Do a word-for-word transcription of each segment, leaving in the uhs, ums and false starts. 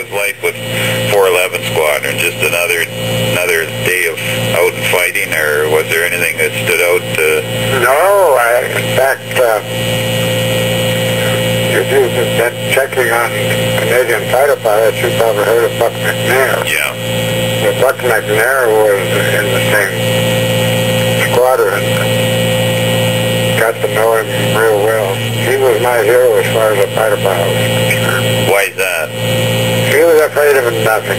was life with four eleven Squadron? Just another another day of out and fighting, or was there anything that stood out? Uh... No, I, in fact, uh, if you've been checking on Canadian fighter pilots, you've probably heard of Buck McNair. Yeah. Well, Buck McNair was in the same squadron. Got to know him real well. He was my hero as far as a fighter pilot was concerned. Why is that? He was afraid of nothing.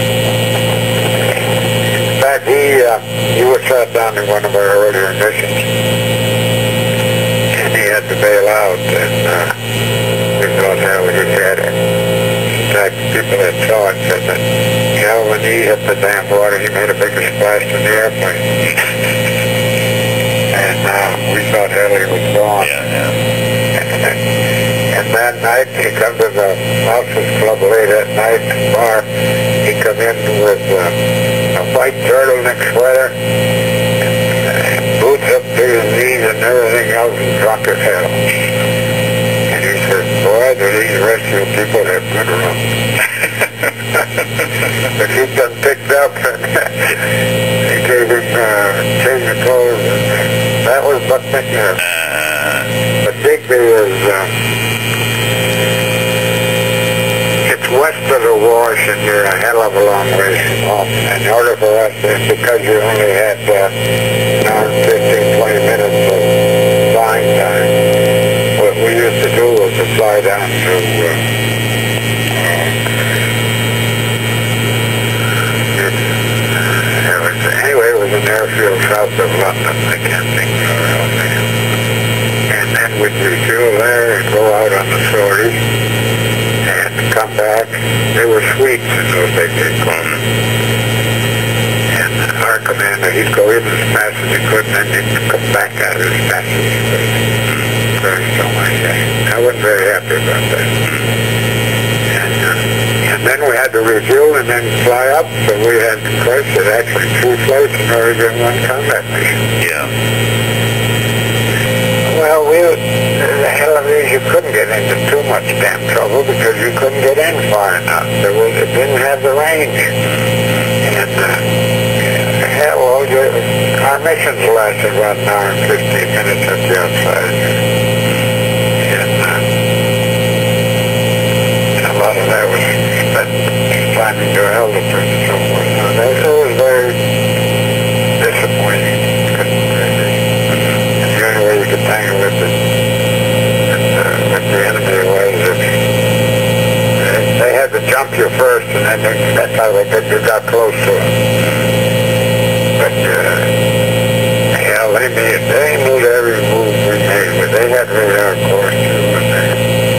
In fact, he uh, he was shot down in one of our earlier missions, and he had to bail out, and uh, we thought, hell, he had it. In fact, people that saw it said that, yeah, when he hit the damn water, he made a bigger splash than the airplane. And uh, we thought, hell, he was gone. Yeah, yeah. And that night, he come to the officers club late at night, bar. He come in with uh, a white turtleneck sweater, and boots up to his knees and everything else, and drunk as hell. And he said, boy, do these rescue people have good rum. But he got picked up, and he gave him uh, change of clothes, and that was Buck McNair. Uh, But Digby is, uh, it's west of the wash, and you're a hell of a long ways from home. And in order for us, to, because you only had uh, an hour, fifteen, twenty minutes of flying time, what we used to do was to fly down to, uh, uh, was, anyway, it was an airfield south of London. I can't think of the real name. And then we'd refuel there and go out on the sortie and come back. They were suites in those days, they called them. And our commander, he'd go in as fast as he could, and then he'd come back out as fast as he could. Very so like that. I wasn't very happy about that. And, uh, and then we had to refuel and then fly up, so we had, of course, it actually two flights in order to get one combat mission. yeah. Well, we, the hell of it is you couldn't get into too much damn trouble because you couldn't get in far enough. There was, it didn't have the range. And, uh, hell, well, you, our missions lasted about an hour and fifteen minutes at the outside. And, uh, a lot of that was spent climbing to Elderton and so forth. So that, it was very disappointing. The only way you could tangle with the, with, uh, with the enemy was if they, they had to jump you first, and then they, that's how they got, you got close to them. But, uh, hell, they made, they knew every move we made, but they had radar, of course, too. And they,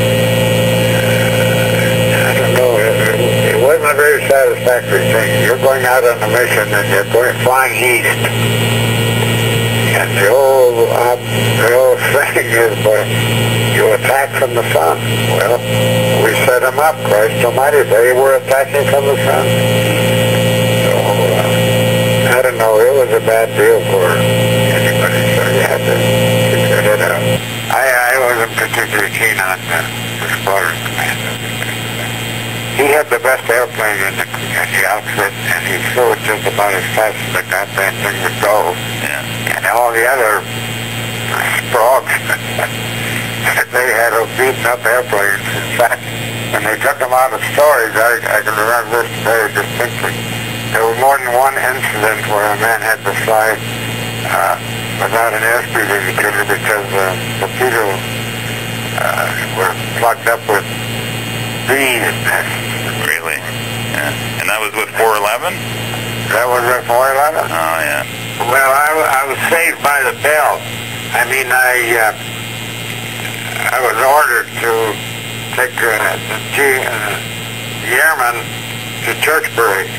uh, I don't know, it, it wasn't a very satisfactory thing. You're going out on a mission, and you're going flying east. And the old, uh, the old saying is, uh, you attack from the sun. Well, we set them up, Christ almighty, they were attacking from the sun. So, uh, I don't know, it was a bad deal for anybody, so you had to keep your head up. I, I wasn't particularly keen on uh, the squadron commander. He had the best airplane in the, in the outfit, and he flew it just about as fast as the goddamn thing would go. Yeah. And all the other frogs, they had a beaten up airplanes. In fact, when they took them out of storage, I, I can remember this very distinctly. There was more than one incident where a man had to fly uh, without an airspeed indicator because uh, the torpedoes uh, were plugged up with bees nests. Really? Yeah. And that was with four eleven? That was with four eleven? Oh, yeah. Well, I, I was saved by the bell. I mean, I uh, I was ordered to take uh, the, G, uh, the airmen to Churchbury.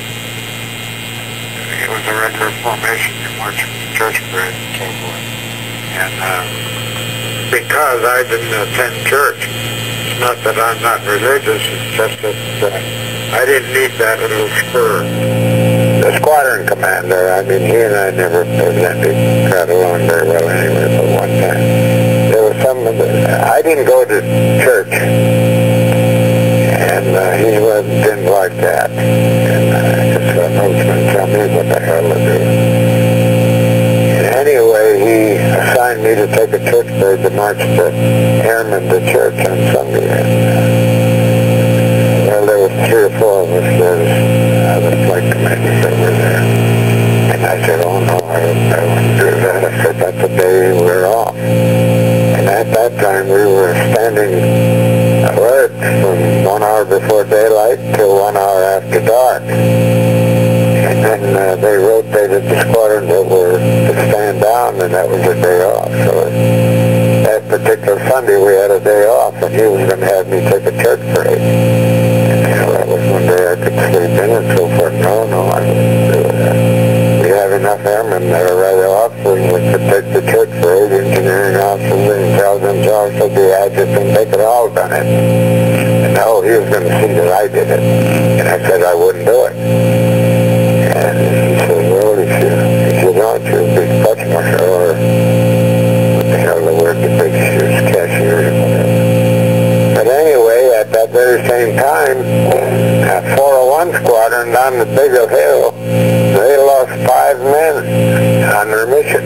It was a regular formation. You march from Churchbury and so forth. And uh, because I didn't attend church, it's not that I'm not religious, it's just that uh, I didn't need that little spur. The squadron commander, I mean, he and I never evidently got along very well anyway, but one time. There was some, I didn't go to church, and uh, he was didn't like that. And uh, I just thought, no, he's going to tell me what the hell to do. And anyway, he assigned me to take a church parade to march the airmen to church on Sunday. And, uh, well, there was three or four of us there, uh, the flight committee that were there. And I said, oh no, I wouldn't, I wouldn't do that. I said, that's the day we're off. And at that time, we were standing alert from one hour before daylight till one hour after dark. And then uh, they rotated the squadrons that were to stand down, and that was a day off. So that particular Sunday, we had a day off, and he was going to have me take a church parade. And you know, that was one day I could sleep in and so forth. No, no, I wouldn't do that. We have enough airmen that are rather officers that could take the church parade, engineering officers, intelligence officers, the adjutant, they could all done it. And no, he was going to see that I did it. And I said I wouldn't do it. And he said, well, if you, if you don't, you'll be Putchmacher, or what the hell the word, the big shoes, cashier, or whatever. But anyway, at that very same time, that four oh one squadron down the Bigger Hill, they lost five men on their mission.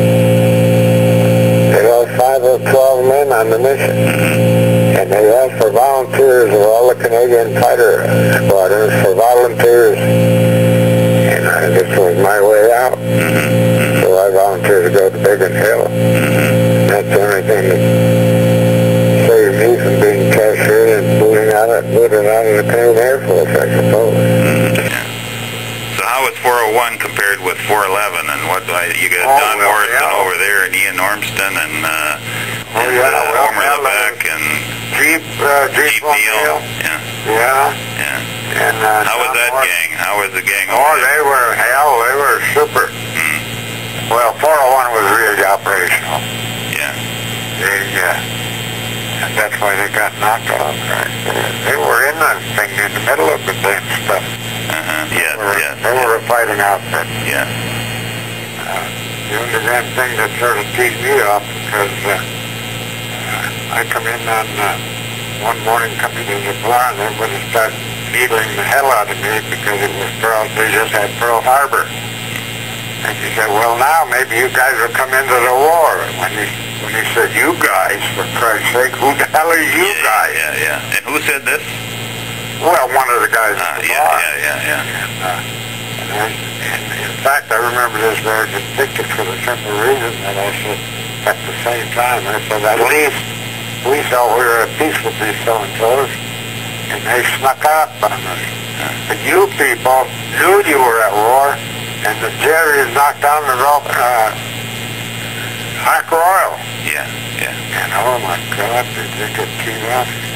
They lost five or twelve men on the mission. And they asked for volunteers of all the Canadian fighter squadrons for volunteers. And uh, this was my way out. So I volunteered to go to Bigger Hill. That's the only thing that saved me from being cashiered and booted out of, booted out of the Canadian Air Force, I suppose. So how was four oh one compared with four eleven, and what, uh, you got Oh, Don well, Morrison yeah. over there, and Ian Ormston, and, uh, Oh, and yeah, uh, well, Homer yeah, Lebeck, and Jeep, uh, Jeep, Jeep Neal. O'Neill. Yeah, Yeah. yeah. And, uh, How was Tom that Morrison. gang? How was the gang Oh, over they there? were, hell, they were super. Hmm. Well, four oh one was really operational. Yeah. They, uh, and that's why they got knocked off, right? They were in the thing, in the middle of the damn stuff. Uh-huh. Yeah, They were, yeah. they were a fighting outfit. Yeah. Uh, the only damn thing that sort of teased me off, because uh, uh, I come in on uh, one morning, coming to the bar, and everybody started needling the hell out of me because it was Pearl, they just had Pearl Harbor. And he said, well, now maybe you guys will come into the war. And when he, when he said, you guys, for Christ's sake, who the hell are you yeah, guys? Yeah, yeah. And who said this? Well, one of the guys Uh, at the yeah, bar. yeah, yeah, yeah. And, uh, and, I, and in fact, I remember this very distinctly for the simple reason that I said, at the same time, I said, at least we thought we were at peace with these so-and-sos, and they snuck up on us. But you people knew you were at war, and the Jerry's knocked down the rope, uh, Ark Royal. Yeah, yeah. And oh my God, did they get teed off?